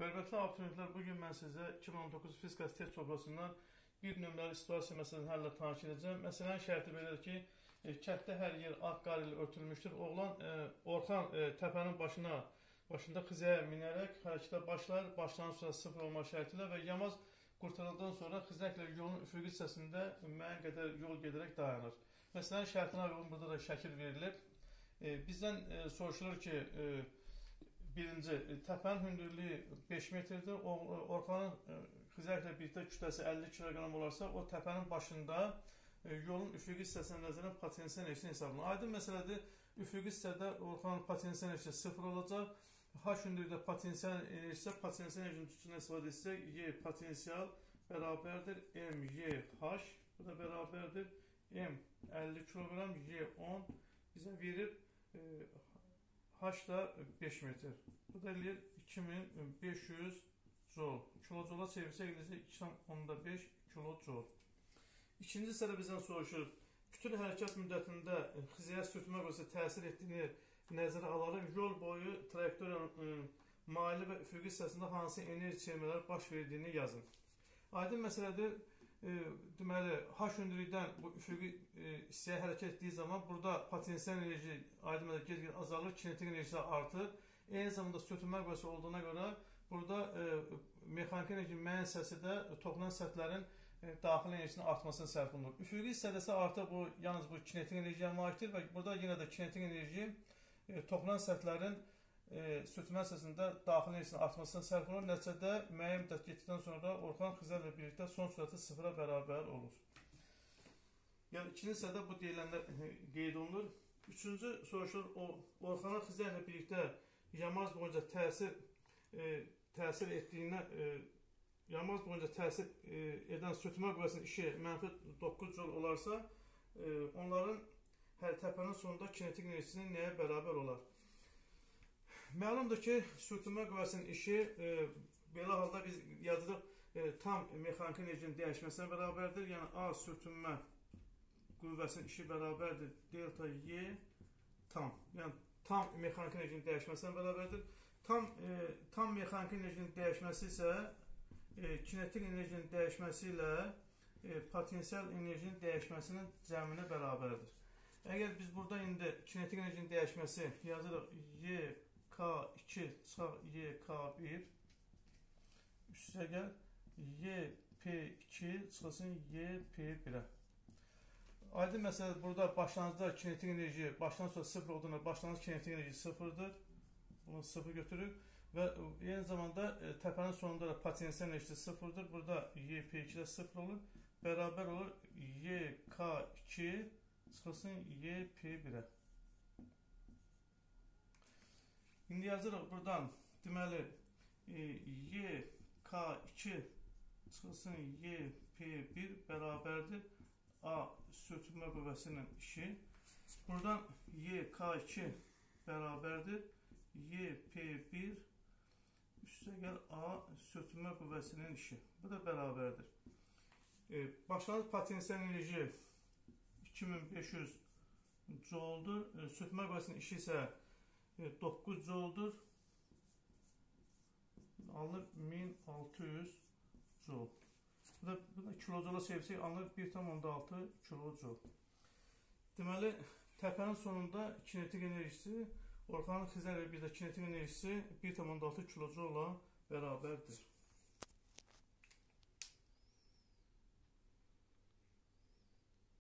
Hörmətli abituriyentlər, bugün mən sizə 2019 fizika test toplasından bir nömrəli situasiya məsələsini həllə tanış edəcəm. Məsələnin şərti belədir ki, kənddə hər yer ağ qar ilə örtülmüşdür. Oğlan Orxan təpənin başında xizəyə minərək hərəkətə başlar. Başlanan sonra sıfır olma şərti ilə və yamaz qurtarıldıqdan sonra xizəklə yolun üfüqi hissəsində müəyyən qədər yol gedirək dayanır. Məsələnin şərtinə uyğun burada da şəkil verilir. Bizdən soruşulur ki, birinci, təpənin hündürlüyü 5 metrdir. Orxanın xizəklə birlikdə kütləsi 50 kiloqram olarsa, o təpənin başında yolun üfüqi hissəsinə nəzərən potensial enerjisini hesablanır. Aydın məsələdir, üfüqi hissədə Orxanın potensial enerjisi 0 olacaq. H hündürlükdə potensial enerjisi, potensial enerjinin tutusundan istifadə etsək, Y potensial bərabərdir MYH, bu da bərabərdir M 50 kiloqram, Y 10 bizə verir H da 5 metr. Bu da eləyir 2500 joule. Kilojoula çevirsək isə 2,5 kilojoule. İkinci hissədə bizdən soruşur, kütül hərəkət müddətində xizəyə sürtmə qüvvəsi təsir etdiyini nəzərə alaraq yol boyu trayektoriyanın maili və üfüqi hissəsində hansı enerji çevrilmələr baş verdiyini yazın. Aydın məsələdir, deməli, H hündürlükdən bu üfüqi hissəyə hərəkət etdiyi zaman burada potensial enerji aydın məsələdir, get-gedə azalır, kinetik enerjisi artır. Eyni zamanda sürtünmə qüvvəsi olduğuna görə burada mexaniki enerji müəyyən hissəsi də toplanan səthlərin daxili enerjisinin artmasına sərf olunur. Üfüqi hissədə isə artıq bu yalnız bu kinetik enerjiyə malikdir və burada yenə də kinetik enerji toplanan səthlərin sürtünmə hissəsində daxili enerjisinin artmasına sərf olunur. Nəticədə müəyyən müddət getdikdən sonra Orxan xizəklə birlikdə son sürəti sıfıra bərabər olur. Yəni ikinci hissədə bu deyilənlər qeyd olunur. Üçüncü soruşulur, Orxana xizəklə birlikdə yamaz boyunca təsir etdiyinə yamaz boyunca təsir edən sürtünmə qüvvəsinin işi -9 joule olarsa, onların hər təpənin sonunda kinetik enerjisinin nəyə bərabər olar? Məlumdur ki, sürtünmə qüvvəsinin işi belə halda biz yazırıq tam mexaniki enerjinin dəyişməsinə bərabərdir. Yəni A sürtünmə qüvvəsinin işi bərabərdir delta Y tam. Yəni tam mexaniki enerjinin dəyişməsinə bərabərdir. Tam mexaniki enerjinin dəyişməsi isə kinetik enerjinin dəyişməsi ilə potensial enerjinin dəyişməsinin cəminə bərabərdir. Əgər biz burada indi kinetik enerjinin dəyişməsi yazırıq YK2 çıxaq YK1 üstə gəl YP2 çıxılsın YP1-ə. Aydın məsələ burada başlanğıcda kinetik enerji başdan sonra 0 olduğuna başlanğıc kinetik enerji 0'dır. Bunu 0 götürür və eyni zamanda təpənin sonunda da potensial enerjisi 0'dır. Burada YP2-də 0 olur. Bərabər olur YK2 çıxılsın YP1-ə. İndi yazırıq buradan, deməli, YK2 çıxılsın YP1 bərabərdir A sürtünmə qüvvəsinin işi. Buradan YK2 bərabərdir YP1 üstə gəl A sürtünmə qüvvəsinin işi. Bu da bərabərdir. Başlanğıc potensial enerji 2500 joule'dur. Sürtünmə qüvvəsinin işi isə 9 joule'dur. Alınır 1600 joule. Bu da kilojoula çevirsək alınır 1,6 kilojoule. Deməli, təpənin sonunda kinetik enerjisi Orxanın xizəklə birlikdə kinetik enerjisi 1,6 kilojoule bərabərdir.